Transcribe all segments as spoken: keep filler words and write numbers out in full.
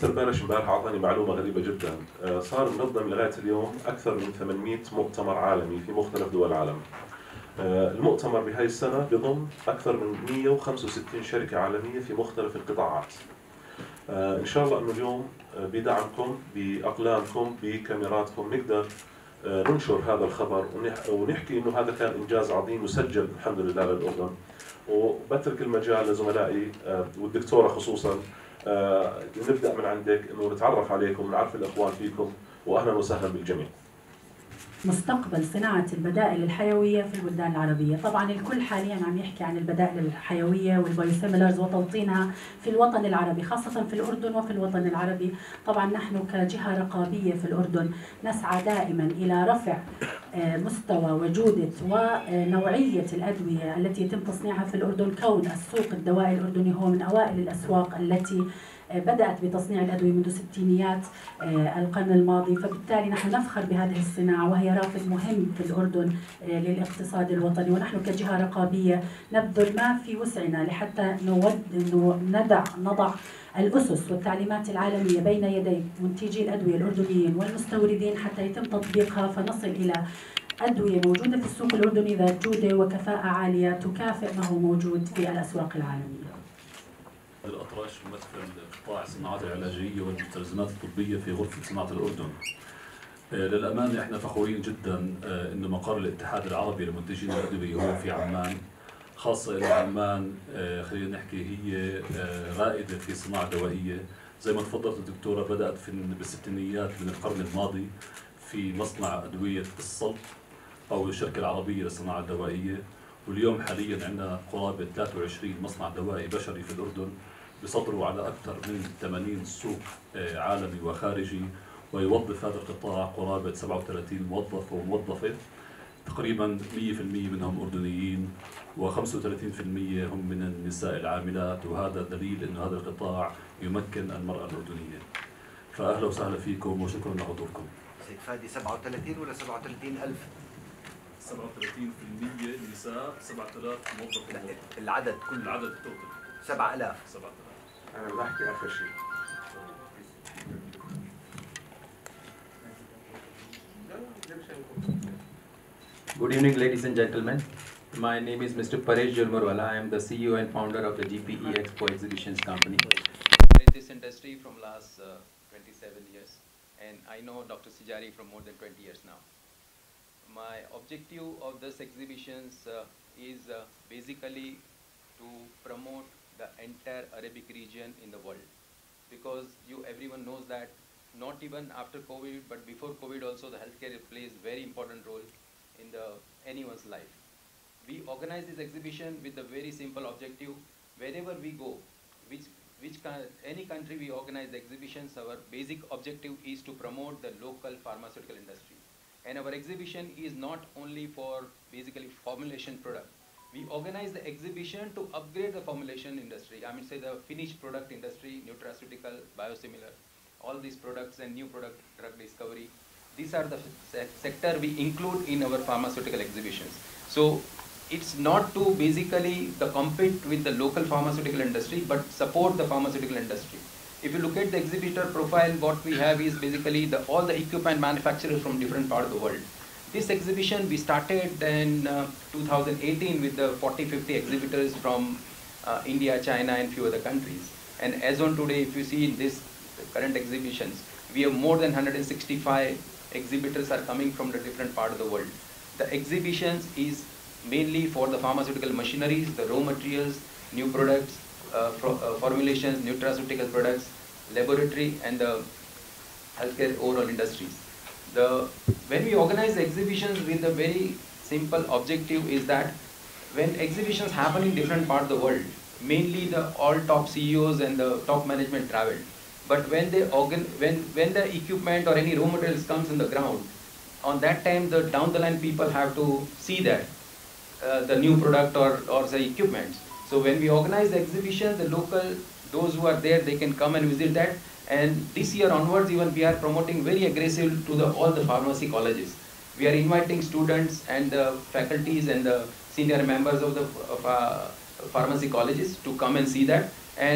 دكتور بارش امبارح اعطاني معلومه غريبه جدا. صار منظم لغايه اليوم اكثر من ثمانمئة مؤتمر عالمي في مختلف دول العالم. المؤتمر بهاي السنه بضم اكثر من مئة وخمسة وستين شركه عالميه في مختلف القطاعات. ان شاء الله انه اليوم بدعمكم باقلامكم بكاميراتكم نقدر ننشر هذا الخبر ونحكي انه هذا كان انجاز عظيم وسجل الحمد لله للاردن. وبترك المجال لزملائي والدكتوره خصوصا نبدا من عندك انه نتعرف عليكم ونعرف الاخوان فيكم واهلا وسهلا بالجميع. مستقبل صناعة البدائل الحيوية في البلدان العربية. طبعا الكل حاليا عم يحكي عن البدائل الحيوية والبايوسيميلرز وتوطينها في الوطن العربي، خاصة في الأردن وفي الوطن العربي. طبعا نحن كجهة رقابية في الأردن نسعى دائما إلى رفع مستوى وجودة ونوعية الأدوية التي يتم تصنيعها في الأردن، كون السوق الدوائي الأردني هو من أوائل الأسواق التي بدأت بتصنيع الأدوية منذ ستينيات القرن الماضي. فبالتالي نحن نفخر بهذه الصناعة وهي رافد مهم في الأردن للاقتصاد الوطني، ونحن كجهة رقابية نبذل ما في وسعنا لحتى نود ندع نضع الأسس والتعليمات العالمية بين يدي منتجي الأدوية الأردنيين والمستوردين حتى يتم تطبيقها فنصل إلى أدوية موجودة في السوق الأردني ذات جودة وكفاءة عالية تكافئ ما هو موجود في الأسواق العالمية. الأطرش ممثل قطاع الصناعات العلاجية والمستلزمات الطبية في غرفة صناعة الأردن. للأمانة احنا فخورين جدا إنه مقر الاتحاد العربي لمنتجين الأدوية هو في عمان، خاصة إن عمان خلينا نحكي هي رائدة في صناعة دوائية. زي ما تفضلت الدكتورة بدأت في بالستينيات من القرن الماضي في مصنع أدوية الصلب أو الشركة العربية للصناعة الدوائية، واليوم حاليا عندنا قرابة ثلاثة وعشرين مصنع دوائي بشري في الأردن بيصدروا على أكثر من ثمانين سوق عالمي وخارجي، ويوظف هذا القطاع قرابة سبعة وثلاثين موظف وموظفة، تقريبا مئة بالمئة منهم أردنيين وخمسة وثلاثين بالمئة هم من النساء العاملات، وهذا دليل أن هذا القطاع يمكن المرأة الأردنية. فأهلا وسهلا فيكم وشكرا لحضوركم. سيد فادي سبعة وثلاثين ولا سبعة وثلاثين ألف؟ سبعة وثلاثين بالمئة نساء، سبعة آلاف موظف. العدد كله العدد التوتال سبعة آلاف. سبعة آلاف. أنا بحكي آخر شيء. Good evening, ladies and gentlemen. My name is Mister Paresh Julmarwala. I am the C E O and founder of the G P E Expo Exhibitions Company. In this industry from last uh, twenty-seven years, and I know Doctor Sijari from more than twenty years now. My objective of this exhibitions uh, is uh, basically to promote the entire Arabic region in the world, because you everyone knows that not even after COVID but before COVID also the healthcare plays very important role in the anyone's life. We organize this exhibition with a very simple objective. Wherever we go, which which any country we organize the exhibitions, our basic objective is to promote the local pharmaceutical industry. And our exhibition is not only for basically formulation product. We organize the exhibition to upgrade the formulation industry. I mean, say the finished product industry, nutraceutical, biosimilar, all these products and new product drug discovery. These are the se sector we include in our pharmaceutical exhibitions. So it's not to basically the compete with the local pharmaceutical industry, but support the pharmaceutical industry. If you look at the exhibitor profile, what we have is basically the, all the equipment manufacturers from different parts of the world. This exhibition we started in uh, two thousand eighteen with the forty fifty exhibitors from uh, India, China and few other countries. And as on today, if you see in this current exhibitions, we have more than one hundred sixty-five exhibitors are coming from the different part of the world. The exhibitions is mainly for the pharmaceutical machineries, the raw materials, new products, uh, for, uh, formulations, nutraceutical products, laboratory and the healthcare overall industries. The, when we organize the exhibitions with a very simple objective is that when exhibitions happen in different parts of the world, mainly the all top C E Os and the top management travel. But when they organ, when when the equipment or any raw materials comes in the ground, on that time the down the line people have to see that uh, the new product or or the equipment. So when we organize the exhibition, the local those who are there they can come and visit that. And this year onwards, even we are promoting very aggressive to the all the pharmacy colleges. We are inviting students and the faculties and the senior members of the of, uh, pharmacy colleges to come and see that. And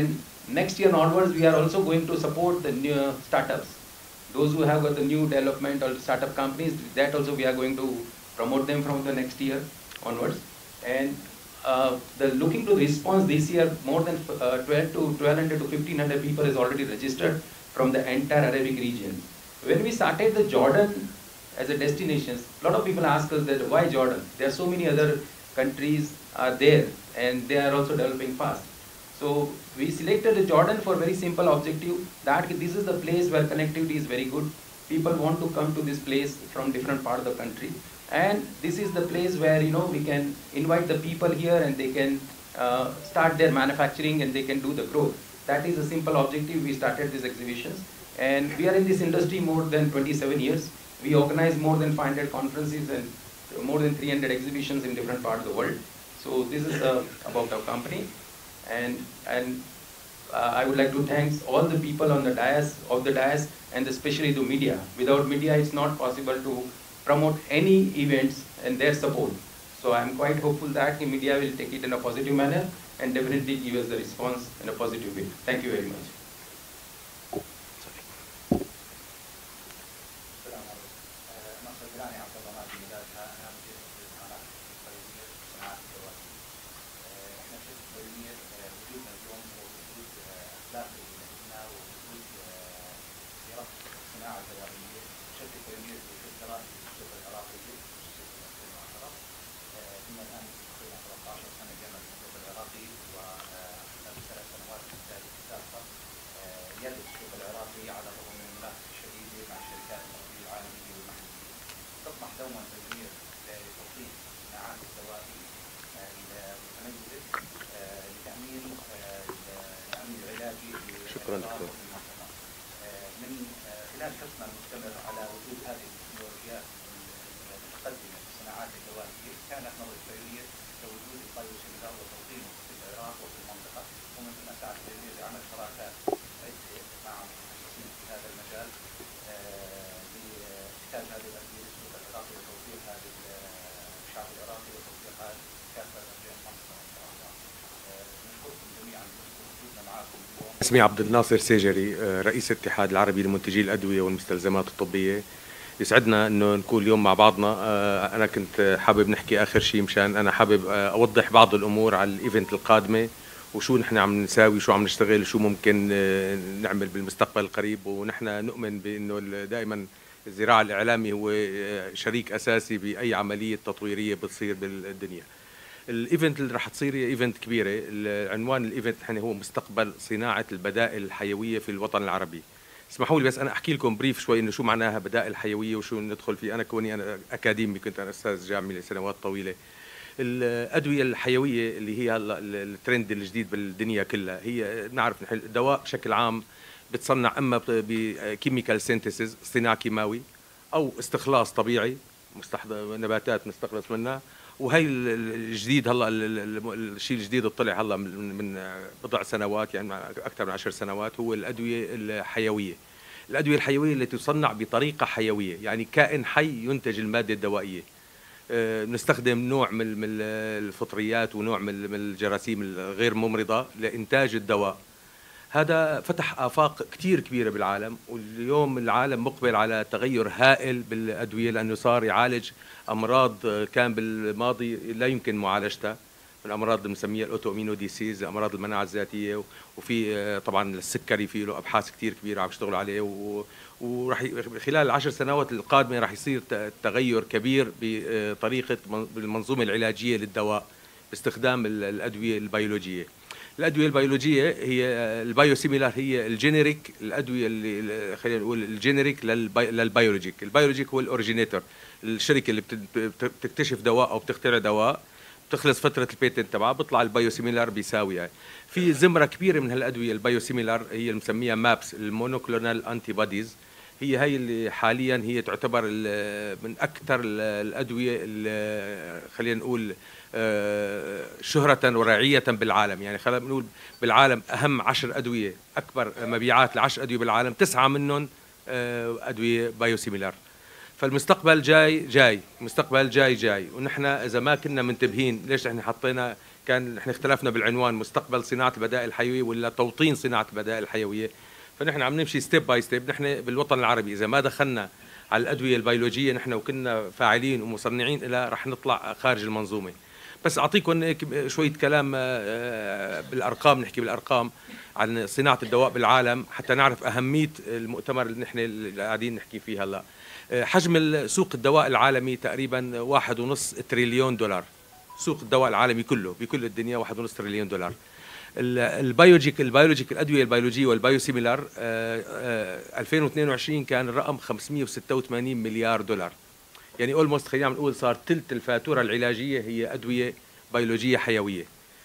next year onwards, we are also going to support the new startups. Those who have got the new development or startup companies, that also we are going to promote them from the next year onwards. And uh, the looking to response this year, more than uh, twelve to twelve hundred to fifteen hundred people is already registered from the entire Arabic region. When we started the Jordan as a destination, a lot of people ask us that why Jordan? There are so many other countries are there and they are also developing fast. So we selected the Jordan for very simple objective that this is the place where connectivity is very good. People want to come to this place from different part of the country. And this is the place where, you know, we can invite the people here and they can uh, start their manufacturing and they can do the growth. That is a simple objective. We started these exhibitions. And we are in this industry more than twenty-seven years. We organize more than five hundred conferences and more than three hundred exhibitions in different parts of the world. So this is uh, about our company. And, and uh, I would like to thank all the people on the dais, of the dais, and especially the media. Without media, it's not possible to promote any events and their support. So I'm quite hopeful that the media will take it in a positive manner and definitely give us the response in a positive way. Thank you very much. شكرا دكتور. من خلال حرصنا المستمر على وجود هذه التكنولوجيات المتقدمه في الصناعات الدوائيه، كانت نظره البيونير لوجود البايوسيميلار وتوطينه في العراق وفي المنطقه، ومن ثم ساعد البيونير بعمل شراكات عده مع متخصصين في هذا المجال لإنتاج هذه الادويه للسوق العراقي وتوفيرها للشعب العراقي وتوفيرها كافه ارجاء المنطقه ان شاء الله. نشكركم جميعا وجودنا معكم اليوم. اسمي عبد الناصر سيجري، رئيس الاتحاد العربي لمنتجي الأدوية والمستلزمات الطبية. يسعدنا انه نكون اليوم مع بعضنا. انا كنت حابب نحكي اخر شيء مشان انا حابب اوضح بعض الامور على الايفنت القادمه وشو نحن عم نساوي، شو عم نشتغل، شو ممكن نعمل بالمستقبل القريب. ونحن نؤمن بانه دائما الزراعه الاعلامي هو شريك اساسي باي عمليه تطويريه بتصير بالدنيا. الايفنت اللي رح تصير هي ايفنت كبيره. عنوان الايفنت نحن هو مستقبل صناعه البدائل الحيويه في الوطن العربي. اسمحوا لي بس انا احكي لكم بريف شوي انه شو معناها بدائل حيويه وشو ندخل فيه. انا كوني انا اكاديمي، كنت انا استاذ جامعي لسنوات طويله. الادويه الحيويه اللي هي هلا الترند الجديد بالدنيا كلها، هي نعرف نحن الدواء بشكل عام بتصنع اما بكيميكال سينثيسيس، اصطناع كيماوي، او استخلاص طبيعي، مستحضر نباتات نستخلص منها. وهي الجديد هلا الشيء الجديد اللي طلع هلا من بضع سنوات، يعني اكثر من عشر سنوات، هو الادويه الحيويه. الادويه الحيويه التي تصنع بطريقه حيويه، يعني كائن حي ينتج الماده الدوائيه. بنستخدم نوع من الفطريات ونوع من الجراثيم الغير ممرضه لانتاج الدواء. هذا فتح آفاق كتير كبيرة بالعالم، واليوم العالم مقبل على تغير هائل بالأدوية، لأنه صار يعالج أمراض كان بالماضي لا يمكن معالجتها، من الأمراض اللي بنسميها الأوتو إمينو ديسيز، أمراض المناعة الذاتية. وفي طبعا السكري في له أبحاث كتير كبيرة عم يشتغلوا عليه، وراح خلال العشر سنوات القادمة راح يصير تغير كبير بطريقة بالمنظومة العلاجية للدواء باستخدام الأدوية البيولوجية. الأدوية البيولوجية هي البايوسيميلار، هي الجينيريك، الأدوية اللي خلينا نقول الجينيريك للبيولوجيك. البيولوجيك هو الأوريجينيتور، الشركة اللي بتكتشف دواء أو بتخترع دواء، بتخلص فترة البيتنت تبعها، بيطلع البايوسيميلار بيساويها. في زمرة كبيرة من هالأدوية البايوسيميلار هي اللي مسميها مابس، المونوكلونال أنتي بوديز. هي هي اللي حاليا هي تعتبر من أكثر الأدوية اللي خلينا نقول شهرة ورعية بالعالم. يعني خلينا نقول بالعالم أهم عشر أدوية، أكبر مبيعات لعشر أدوية بالعالم، تسعة منهم أدوية بايوسيميلار. فالمستقبل جاي جاي المستقبل جاي جاي ونحن اذا ما كنا منتبهين ليش احنا حطينا كان احنا اختلفنا بالعنوان مستقبل صناعه البدائل الحيويه ولا توطين صناعه البدائل الحيويه. فنحن عم نمشي ستيب باي ستيب. نحن بالوطن العربي اذا ما دخلنا على الادويه البيولوجيه نحن وكنا فاعلين ومصنعين لها رح نطلع خارج المنظومه. بس اعطيكم شويه كلام بالارقام، نحكي بالارقام عن صناعه الدواء بالعالم حتى نعرف اهميه المؤتمر اللي نحن اللي قاعدين نحكي فيه هلا. حجم سوق الدواء العالمي تقريبا واحد ونص تريليون دولار. سوق الدواء العالمي كله بكل الدنيا واحد ونص تريليون دولار. البيولوجيك البيولوجيك الادويه البيولوجيه والبيوسيميلار ألفين واثنين وعشرين كان الرقم خمسمئة وستة وثمانين مليار دولار. يعني اولموست خلينا نقول صار ثلث الفاتوره العلاجيه هي ادويه بيولوجيه حيويه.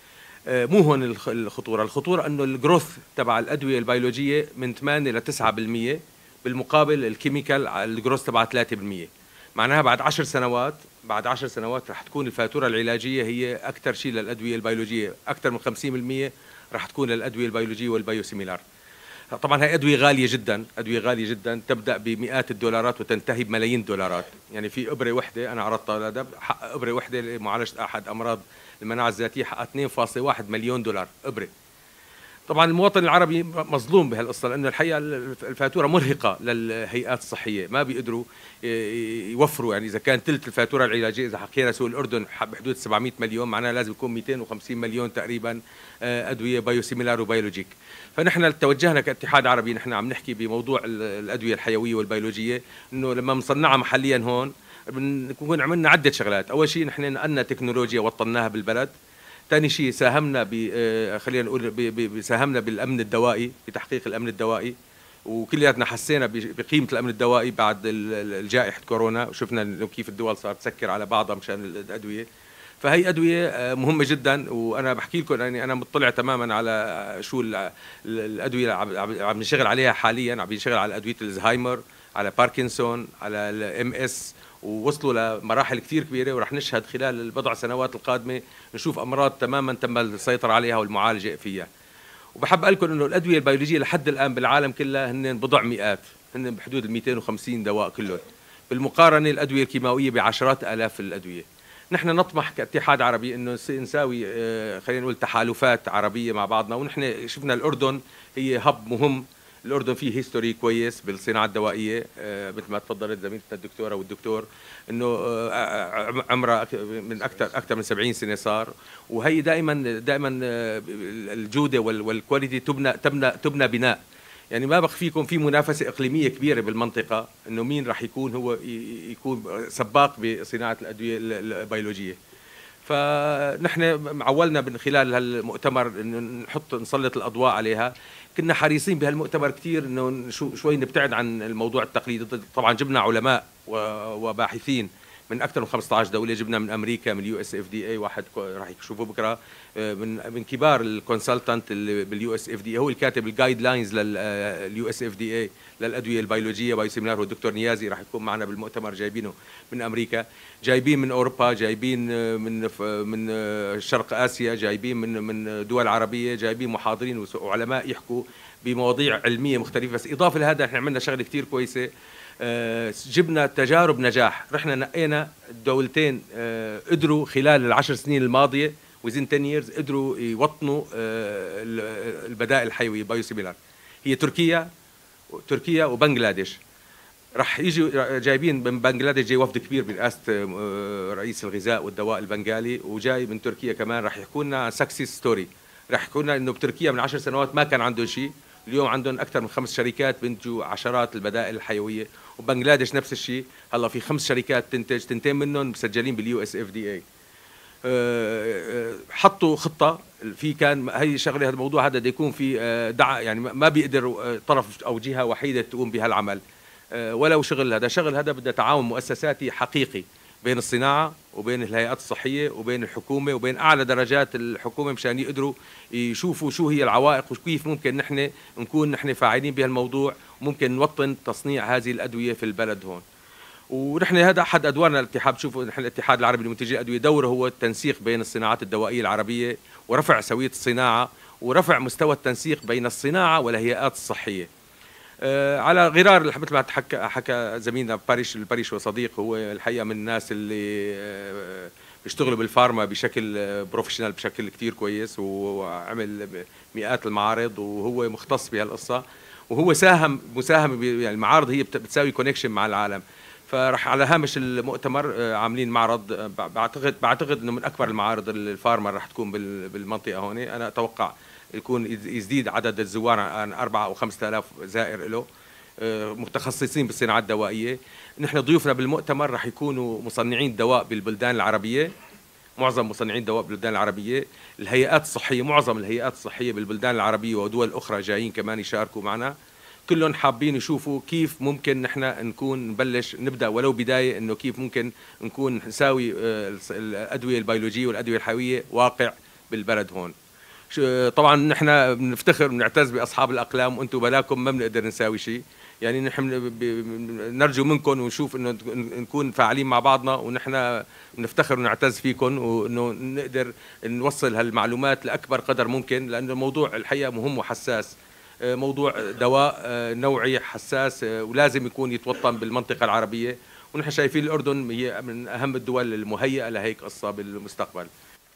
مو هون الخطوره، الخطوره انه الجروث تبع الادويه البيولوجيه من ثمانية ل تسعة بالمئة بالمقابل الكيميكال الجروث تبع ثلاثة بالمئة. معناها بعد عشر سنوات بعد عشر سنوات رح تكون الفاتوره العلاجيه هي اكثر شيء للادويه البيولوجيه، اكثر من خمسين بالمئة رح تكون للادويه البيولوجيه والبيوسيميلار. طبعا هي ادويه غاليه جدا، ادويه غاليه جدا تبدا بمئات الدولارات وتنتهي بملايين الدولارات. يعني في ابره وحده انا عرضتها هذا حق ابره وحده لمعالجه احد امراض المناعه الذاتيه حق اثنين فاصلة واحد مليون دولار ابره. طبعا المواطن العربي مظلوم بهالقصه لانه الحقيقه الفاتوره مرهقه للهيئات الصحيه، ما بيقدروا يوفروا. يعني اذا كان ثلث الفاتوره العلاجيه اذا حكينا سوق الاردن بحدود سبعمئة مليون معناها لازم يكون مئتين وخمسين مليون تقريبا ادويه بايوسيميلار وبيولوجيك. فنحن توجهنا كاتحاد عربي نحن عم نحكي بموضوع الادويه الحيويه والبيولوجيه انه لما بنصنعها محليا هون بنكون عملنا عده شغلات. اول شيء نحن نقلنا تكنولوجيا وطناها بالبلد. ثاني شيء ساهمنا ب خلينا نقول ساهمنا بالامن الدوائي بتحقيق الامن الدوائي، وكلياتنا حسينا بقيمه الامن الدوائي بعد الجائحه كورونا وشفنا انه كيف الدول صارت تسكر على بعضها مشان الادويه. فهي ادويه مهمه جدا وانا بحكي لكم يعني انا مطلع تماما على شو الادويه اللي عم نشتغل عليها حاليا. عم نشتغل على ادويه الزهايمر، على باركنسون، على الام اس، ووصلوا لمراحل كثير كبيره ورح نشهد خلال البضع سنوات القادمه نشوف امراض تماما تم السيطره عليها والمعالجه فيها. وبحب اقول لكم انه الادويه البيولوجيه لحد الان بالعالم كلها هن بضع مئات، هن بحدود ال مئتين وخمسين دواء كلهم، بالمقارنه الادويه الكيماويه بعشرات الاف الادويه. نحن نطمح كاتحاد عربي انه نساوي خلينا نقول تحالفات عربيه مع بعضنا. ونحن شفنا الاردن هي هب مهم، الأردن فيه هيستوري كويس بالصناعة الدوائية مثل ما تفضلت زميلتنا الدكتورة والدكتور إنه عمرها من أكثر أكثر من سبعين سنة صار. وهي دائما دائما الجودة والكواليتي تبنى تبنى تبنى بناء. يعني ما بخفيكم في منافسة إقليمية كبيرة بالمنطقة إنه مين راح يكون هو يكون سباق بصناعة الأدوية البيولوجية. فنحن معولنا من خلال هالمؤتمر إنه نحط نسلط الأضواء عليها. كنا حريصين بهالمؤتمر كثير انه شوي نبتعد عن الموضوع التقليدي. طبعا جبنا علماء وباحثين من اكثر من خمسة عشر دوله، جبنا من امريكا من اليو اس اف دي اي واحد راح تشوفوه بكره من من كبار الكونسلتنت اللي باليو اس اف دي اي، هو الكاتب الجايد لاينز لليو اس اف دي اي للادويه البيولوجيه بايوسيميلار. والدكتور نيازي راح يكون معنا بالمؤتمر، جايبينه من امريكا، جايبين من اوروبا، جايبين من من شرق اسيا، جايبين من من دول عربيه، جايبين محاضرين وعلماء يحكوا بمواضيع علميه مختلفه. بس اضافه لهذا احنا عملنا شغله كثير كويسه، جبنا تجارب نجاح. رحنا نقينا الدولتين قدروا خلال العشر سنين الماضيه within ten years قدروا يوطنوا البدائل الحيويه بايوسيميلار. هي تركيا تركيا وبنغلاديش. رح يجي جايبين من بنغلاديش جاي وفد كبير برئاسه رئيس الغذاء والدواء البنغالي، وجاي من تركيا كمان رح يحكوا لنا سكسس ستوري. رح يحكوا لنا انه بتركيا من عشر سنوات ما كان عندهم شيء، اليوم عندهم اكثر من خمس شركات بينتجوا عشرات البدائل الحيويه. وبنغلاديش نفس الشيء، هلا في خمس شركات تنتج، تنتين منهم مسجلين باليو اس اف دي اي. حطوا خطه في كان هي شغله، هذا الموضوع هذا بده يكون في دعم، يعني ما بيقدر طرف او جهه وحيده تقوم بهالعمل ولو شغل. هذا شغل هذا بده تعاون مؤسساتي حقيقي بين الصناعه وبين الهيئات الصحيه وبين الحكومه وبين اعلى درجات الحكومه مشان يقدروا يشوفوا شو هي العوائق وكيف ممكن نحن نكون نحن فاعلين بهالموضوع، وممكن نوطن تصنيع هذه الادويه في البلد هون. ونحن هذا احد ادوارنا الاتحاد. شوفوا نحن الاتحاد العربي لمنتجي الادويه دوره هو التنسيق بين الصناعات الدوائيه العربيه ورفع سويه الصناعه ورفع مستوى التنسيق بين الصناعه والهيئات الصحيه. على غرار مثل ما حكى حكى زميلنا باريش الباريش وصديق، هو الحقيقه من الناس اللي بيشتغلوا بالفارما بشكل بروفيشنال بشكل كثير كويس، وعمل مئات المعارض وهو مختص بهالقصه، وهو ساهم مساهمه يعني المعارض هي بتساوي كونكشن مع العالم. فراح على هامش المؤتمر عاملين معرض بعتقد بعتقد انه من اكبر المعارض الفارما راح تكون بالمنطقه هون. انا اتوقع يكون يزيد عدد الزوار عن أربعة أو خمسة آلاف زائر له متخصصين بالصناعات الدوائيه. نحن ضيوفنا بالمؤتمر راح يكونوا مصنعين دواء بالبلدان العربيه، معظم مصنعين دواء بالبلدان العربيه، الهيئات الصحيه، معظم الهيئات الصحيه بالبلدان العربيه ودول اخرى جايين كمان يشاركوا معنا، كلهم حابين يشوفوا كيف ممكن نحن نكون نبلش نبدا ولو بدايه، انه كيف ممكن نكون نساوي الادويه البيولوجيه والادويه الحيويه واقع بالبلد هون. طبعا نحن بنفتخر بنعتز باصحاب الاقلام، وانتم بلاكم ما بنقدر نساوي شيء، يعني نحن نرجو منكم ونشوف انه نكون فاعلين مع بعضنا، ونحن بنفتخر ونعتز فيكم، وانه نقدر نوصل هالمعلومات لاكبر قدر ممكن، لانه الموضوع الحقيقه مهم وحساس، موضوع دواء نوعي حساس ولازم يكون يتوطن بالمنطقه العربيه، ونحن شايفين الاردن هي من اهم الدول المهيئه لهيك قصه بالمستقبل.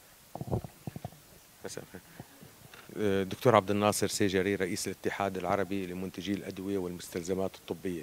دكتور عبد الناصر سيجري، رئيس الاتحاد العربي لمنتجي الأدوية والمستلزمات الطبية.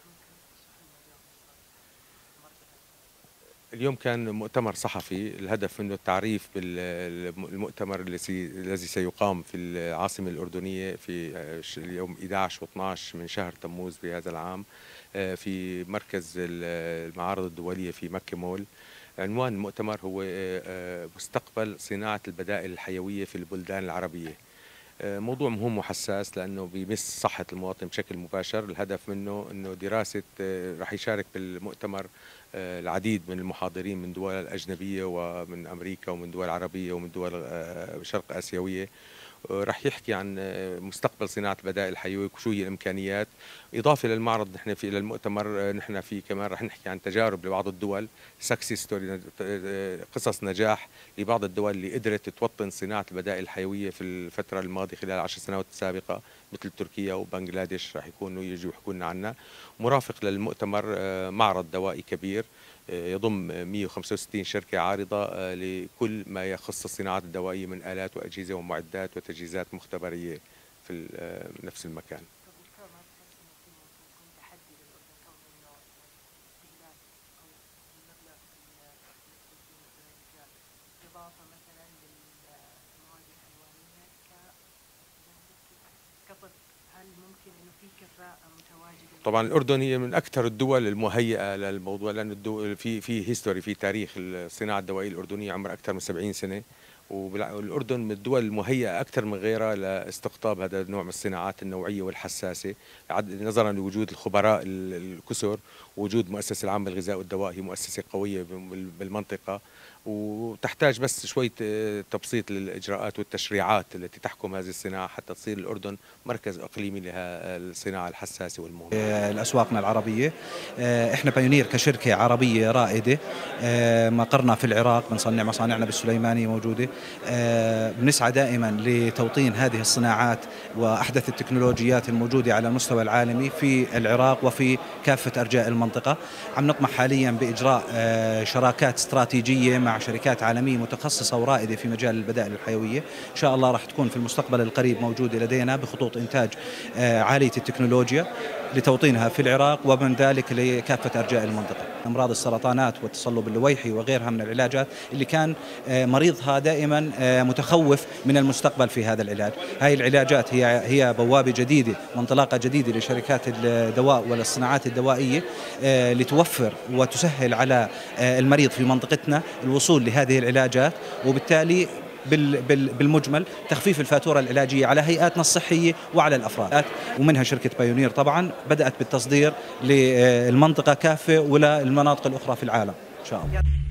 اليوم كان مؤتمر صحفي، الهدف منه التعريف بالمؤتمر الذي سيقام في العاصمة الأردنية في اليوم أحد عشر واثني عشر من شهر تموز بهذا العام في مركز المعارض الدولية في مكة مول. عنوان المؤتمر هو مستقبل صناعة البدائل الحيوية في البلدان العربية. موضوع مهم وحساس لأنه بيمس صحة المواطن بشكل مباشر. الهدف منه أنه دراسة، رح يشارك بالمؤتمر العديد من المحاضرين من دول أجنبية ومن أمريكا ومن دول عربية ومن دول شرق آسيوية، رح يحكي عن مستقبل صناعة البدائل الحيوية وشو هي الإمكانيات. إضافة للمعرض نحن في للمؤتمر نحن في كمان رح نحكي عن تجارب لبعض الدول، سكسس ستوري، قصص نجاح لبعض الدول اللي قدرت توطن صناعة البدائل الحيوية في الفترة الماضية خلال العشر سنوات السابقة، مثل تركيا وبنغلاديش رح يكونوا يجوا يحكوا لنا عنها. مرافق للمؤتمر معرض دوائي كبير يضم مئة وخمسة وستين شركة عارضة لكل ما يخص الصناعات الدوائية من آلات وأجهزة ومعدات وتجهيزات مختبرية في نفس المكان. طبعا الأردن هي من أكثر الدول المهيئة للموضوع، لأن الدول في في هيستوري، في تاريخ الصناعة الدوائية الأردنية عمر أكثر من سبعين سنة، والأردن من الدول المهيئة أكثر من غيرها لاستقطاب هذا النوع من الصناعات النوعية والحساسة، نظرا لوجود الخبراء الكثر ووجود المؤسسة العامة للغذاء والدواء، هي مؤسسة قوية بالمنطقة، وتحتاج بس شوية تبسيط للإجراءات والتشريعات التي تحكم هذه الصناعة حتى تصير الأردن مركز إقليمي لها الصناعة الحساسة والمهمة. الأسواقنا العربية، إحنا بايونير كشركة عربية رائدة، مقرنا في العراق، بنصنع مصانعنا بالسليمانية موجودة، بنسعى دائما لتوطين هذه الصناعات وأحدث التكنولوجيات الموجودة على المستوى العالمي في العراق وفي كافة أرجاء المنطقة. عم نطمح حاليا بإجراء شراكات استراتيجية مع شركات عالمية متخصصة ورائدة في مجال البدائل الحيوية، إن شاء الله راح تكون في المستقبل القريب موجودة لدينا بخطوط إنتاج عالية التكنولوجيا لتوطينها في العراق ومن ذلك لكافة أرجاء المنطقة. أمراض السرطانات والتصلب اللويحي وغيرها من العلاجات اللي كان مريضها دائما متخوف من المستقبل في هذا العلاج، هاي العلاجات هي هي بوابة جديدة وانطلاقة جديدة لشركات الدواء والصناعات الدوائية لتوفر وتسهل على المريض في منطقتنا الوصول لهذه العلاجات، وبالتالي بالمجمل تخفيف الفاتورة العلاجية على هيئاتنا الصحية وعلى الأفراد. ومنها شركة بايونير طبعا بدأت بالتصدير للمنطقة كافة وللمناطق الأخرى في العالم إن شاء الله.